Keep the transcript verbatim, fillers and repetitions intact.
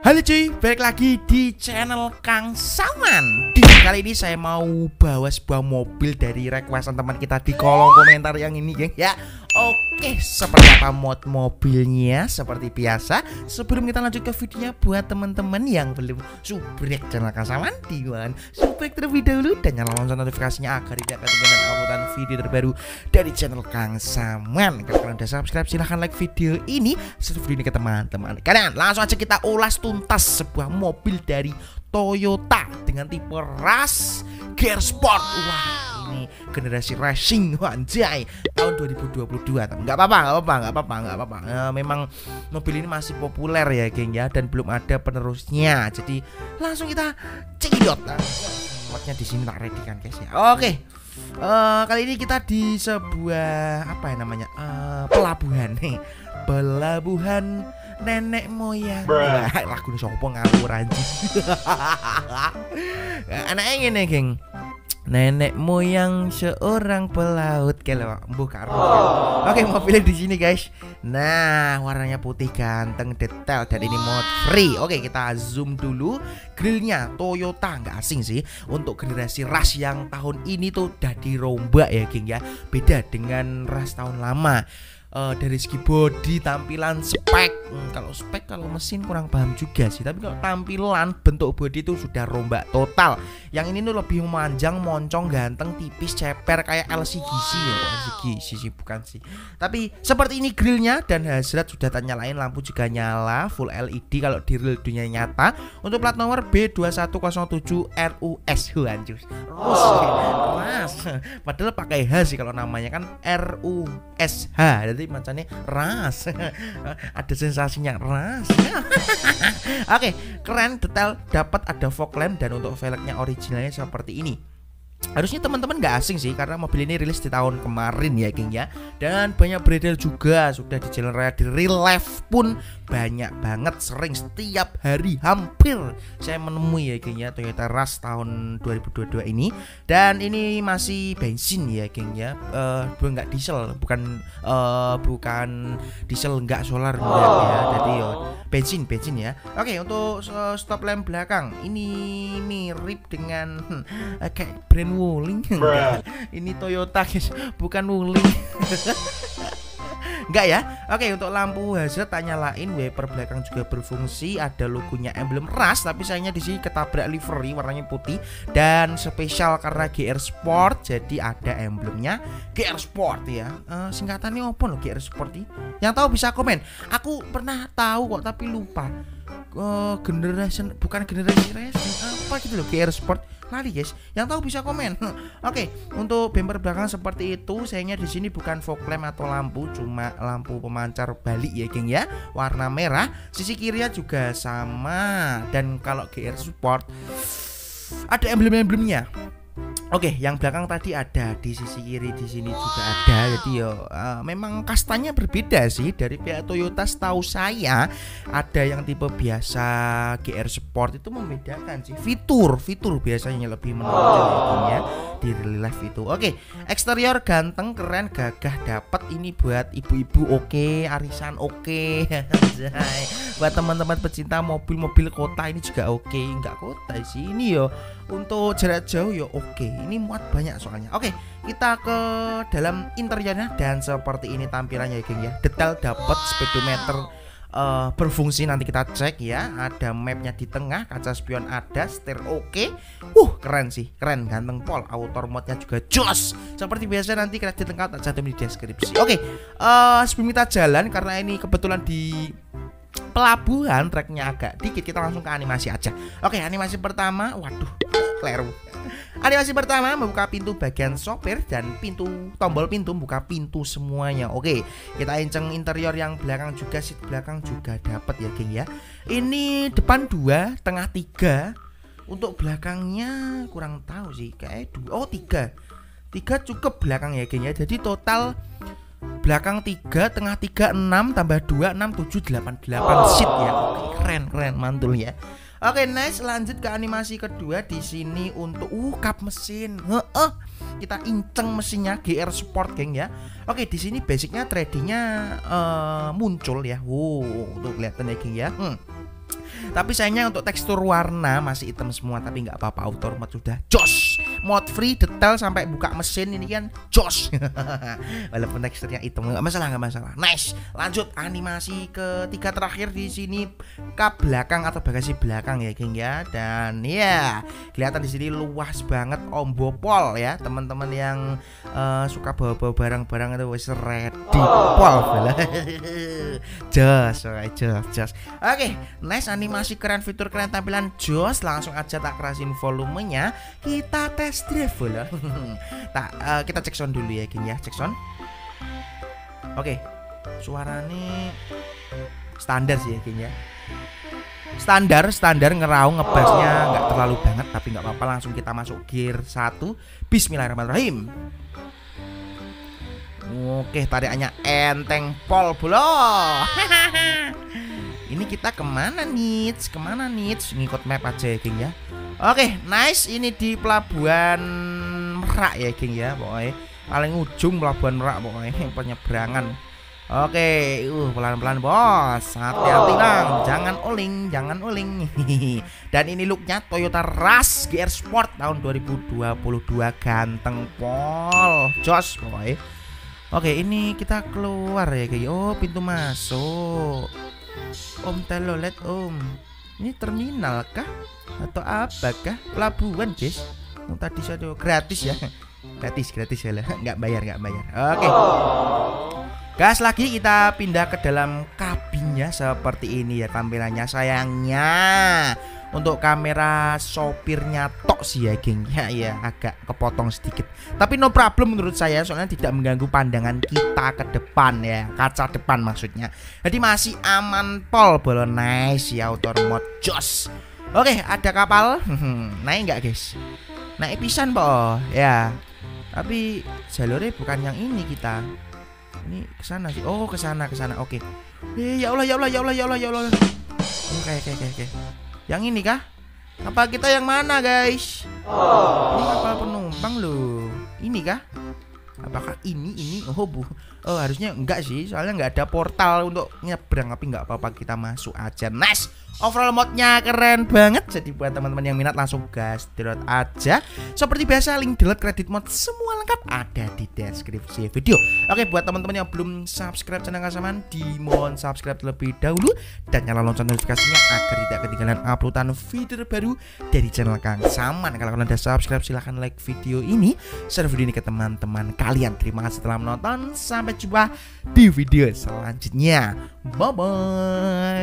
Halo cuy, balik lagi di channel Kang Saman. Di kali ini saya mau bawa sebuah mobil dari requestan teman kita di kolom komentar yang ini, geng ya. Oke, seperti apa mod mobilnya? Seperti biasa, sebelum kita lanjut ke videonya, buat teman-teman yang belum subrek channel Kang Saman, diwan subrek terlebih dahulu dan nyalakan lonceng notifikasinya agar tidak ketinggalan uploadan video terbaru dari channel Kang Saman. Kalau kalian udah subscribe, silahkan like video ini, share video ini ke teman-teman kalian. Langsung aja kita ulas tuntas sebuah mobil dari Toyota dengan tipe Rush Gear Sport. Wah, ini generasi racing, anjay, tahun dua ribu dua puluh dua. Nggak apa-apa, nggak apa-apa, nggak apa-apa, nggak apa-apa. E, memang mobil ini masih populer ya, geng ya, dan belum ada penerusnya. Jadi langsung kita cekidot. Nah, modnya di sini tak ready kan, guys ya. Oke. Uh, kali ini kita di sebuah apa ya namanya? Uh, pelabuhan nih. Pelabuhan nenek moyang. Wah, lagu ini sopo ngawur anjing. Anaknya ngene, geng. Nenek moyang seorang pelaut kalau mbuh karo. Oh. Oke, mobilnya di sini, guys. Nah, warnanya putih ganteng, detail, dan ini mod free. Oke, kita zoom dulu. Grillnya Toyota, nggak asing sih. Untuk generasi Rush yang tahun ini tuh udah dirombak ya, geng ya. Beda dengan Rush tahun lama. Uh, dari segi body, tampilan, spek. hmm, Kalau spek, kalau mesin kurang paham juga sih. Tapi kalau tampilan, bentuk body itu sudah rombak total. Yang ini tuh lebih memanjang, moncong, ganteng, tipis, ceper kayak L C G C ya. L C G C sih bukan sih. Tapi seperti ini grillnya, dan hasrat sudah tak nyalain, lampu juga nyala, full L E D kalau di real dunia nyata. Untuk plat nomor B dua satu nol tujuh R U S. Hancur. Ras. Padahal pakai H sih kalau namanya kan R U S H. Jadi macamnya ras. Ada sensasinya ras. Oke, keren, detail, dapat ada fog lamp, dan untuk velgnya originalnya seperti ini. Harusnya teman-teman gak asing sih, karena mobil ini rilis di tahun kemarin ya, geng ya. Dan banyak beredar juga, sudah di jalan raya, di real life pun banyak banget, sering, setiap hari hampir saya menemui ya, geng ya, Toyota Rush tahun dua ribu dua puluh dua ini. Dan ini masih bensin ya, geng ya, uh, nggak diesel, bukan uh, bukan diesel, nggak solar enggak ya. Jadi yo bensin bensin ya. Oke, untuk uh, stop lamp belakang ini mirip dengan hmm, uh, kayak brand Wuling. Ini Toyota, guys, bukan Wuling. Enggak ya. Oke, untuk lampu hazard tak nyalain, wiper belakang juga berfungsi, ada logonya emblem Rush, tapi sayangnya di sini ketabrak livery warnanya putih, dan spesial karena G R Sport jadi ada emblemnya G R Sport ya. Uh, singkatannya apa loh G R Sport ini? Yang tahu bisa komen. Aku pernah tahu kok tapi lupa. Uh, generation bukan generasi racing apa gitu loh, G R Sport lari, guys. Yang tahu bisa komen. Oke, okay, untuk bumper belakang seperti itu. Sayangnya di sini bukan fog lamp atau lampu, cuma lampu pemancar balik ya, geng ya, warna merah. Sisi kirinya juga sama, dan kalau G R Sport ada emblem-emblemnya. Oke, yang belakang tadi ada di sisi kiri, di sini juga ada. Jadi yo uh, memang kastanya berbeda sih dari pihak Toyota. Setahu saya ada yang tipe biasa, G R Sport itu membedakan sih. Fitur, fitur biasanya lebih menonjol ya di real life itu. Oke, eksterior ganteng, keren, gagah, dapat ini buat ibu-ibu oke, arisan oke. Buat teman-teman pecinta mobil-mobil kota ini juga oke. Enggak kota sih ini yo. Untuk jarak jauh ya oke. Ini muat banyak soalnya. Oke, kita ke dalam interiornya, dan seperti ini tampilannya ya, geng ya. Detail dapat, speedometer uh, berfungsi, nanti kita cek ya. Ada mapnya di tengah, kaca spion ada, setir oke. Uh, keren sih, keren, ganteng pol. Auto mode-nya juga jos. Seperti biasa nanti kredit lengkap tak cantum di deskripsi. Oke, uh, sebelum kita jalan, karena ini kebetulan di pelabuhan, tracknya agak dikit, kita langsung ke animasi aja. Oke, animasi pertama, waduh, kleru. Animasi pertama membuka pintu bagian sopir, dan pintu tombol pintu buka pintu semuanya. Oke, kita inceng interior yang belakang juga, seat belakang juga dapat ya, geng ya. Ini depan dua, tengah tiga. Untuk belakangnya kurang tahu sih, kayak dua, oh tiga, tiga cukup belakang ya, geng ya. Jadi total belakang tiga, tengah tiga, enam, tambah dua, enam, tujuh, delapan, delapan seat ya. Oke, keren, keren, mantul ya. Oke, nice. Lanjut ke animasi kedua. Di sini untuk uh kap mesin. Heeh. Kita inceng mesinnya G R Sport, geng ya. Oke, di sini basicnya tradingnya uh, muncul ya. Wow, tuh kelihatan ya, geng ya. Hmm. Tapi sayangnya untuk tekstur warna masih hitam semua, tapi nggak apa-apa, auto mode sudah jos. Mode free detail sampai buka mesin ini kan jos. Walaupun teksturnya hitam nggak masalah, nggak masalah. Nice. Lanjut animasi ketiga terakhir di sini, kap belakang atau bagasi belakang ya geng ya. Dan ya kelihatan di sini luas banget ombo pol ya, teman-teman yang uh, suka bawa-bawa barang-barang itu wis ready pol. Jos, jos, jos. Oke, nice, animasi keren, fitur keren, tampilan jos. Langsung aja tak kerasin volumenya, kita tes drive lah. Tak, uh, kita cek sound dulu ya geng ya, cek sound. Oke, suaranya standar sih ya geng ya. Standar, standar ngeraung, ngebassnya nggak terlalu banget, tapi nggak apa-apa. Langsung kita masuk gear satu. Bismillahirrahmanirrahim. Oke, tarikannya enteng pol bolo. Ini kita kemana nih? Kemana nih? Ngikut map aja ya geng ya. Oke, nice. Ini di Pelabuhan Merak ya geng ya, pokoknya paling ujung Pelabuhan Merak pokoknya, penyeberangan. Oke, uh pelan-pelan bos, hati-hati bang, jangan uling, jangan uling. Dan ini looknya Toyota Rush G R Sport tahun dua ribu dua puluh dua, ganteng pol, jos boy. Oke, ini kita keluar ya guys. Oh, pintu masuk. Om telolet om. Ini terminal kah? Atau apa kah? Pelabuhan guys. Yang tadi saya gratis ya. Gratis, gratis ya lah. Nggak bayar, nggak bayar. Oke. Gas lagi, kita pindah ke dalam kabinnya seperti ini ya tampilannya. Sayangnya untuk kamera sopirnya tok sih ya geng ya, ya agak kepotong sedikit. Tapi no problem menurut saya, soalnya tidak mengganggu pandangan kita ke depan ya, kaca depan maksudnya. Jadi masih aman pol bolo, nice ya, auto mode jos. Oke, ada kapal. Naik nggak guys? Naik pisan po ya. Tapi jalurnya bukan yang ini kita. Ini kesana sih. Oh, kesana, kesana. Oke. Eh, ya Allah, ya Allah, ya Allah, ya Allah, ya Allah. Oke, oke, oke, oke. Yang ini kah? Kapal kita yang mana, guys? Ini kapal penumpang loh. Ini kah? Apakah ini ini? Oh, bu. Oh, harusnya enggak sih. Soalnya nggak ada portal untuk nyebrang. Tapi nggak apa-apa, kita masuk aja. Nice. Overall modnya keren banget. Jadi buat teman-teman yang minat langsung gas download aja. Seperti biasa, link download kredit mod semua lengkap ada di deskripsi video. Oke, buat teman-teman yang belum subscribe channel Kangsaman, dimohon subscribe terlebih dahulu dan nyalakan lonceng notifikasinya agar tidak ketinggalan uploadan video terbaru dari channel Kangsaman. Kalau kalian udah subscribe, silahkan like video ini, share video ini ke teman-teman kalian. Terima kasih telah menonton. Sampai jumpa di video selanjutnya. Bye bye.